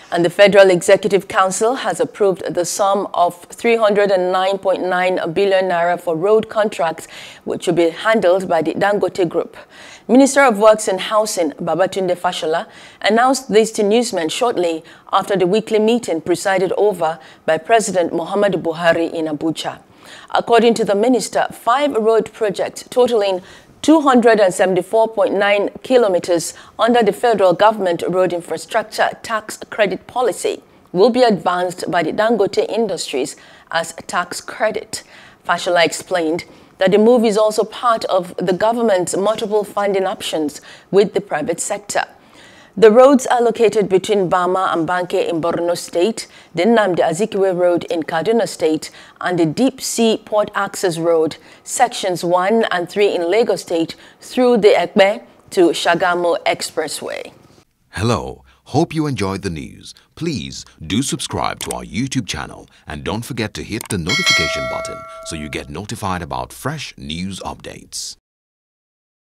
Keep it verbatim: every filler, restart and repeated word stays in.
And the Federal Executive Council has approved the sum of three hundred nine point nine billion naira for road contracts, which will be handled by the Dangote Group. Minister of Works and Housing, Babatunde Fashola, announced this to newsmen shortly after the weekly meeting presided over by President Muhammadu Buhari in Abuja. According to the minister, five road projects totaling two hundred seventy-four point nine kilometers under the federal government road infrastructure tax credit policy will be advanced by the Dangote Industries as tax credit. Fashola explained that the move is also part of the government's multiple funding options with the private sector. The roads are located between Bama and Banke in Borno State, the Nnamdi Azikiwe Road in Kaduna State, and the Deep Sea Port Access Road, sections one and three in Lagos State, through the Ekpe to Shagamu Expressway. Hello, hope you enjoyed the news. Please do subscribe to our YouTube channel and don't forget to hit the notification button so you get notified about fresh news updates.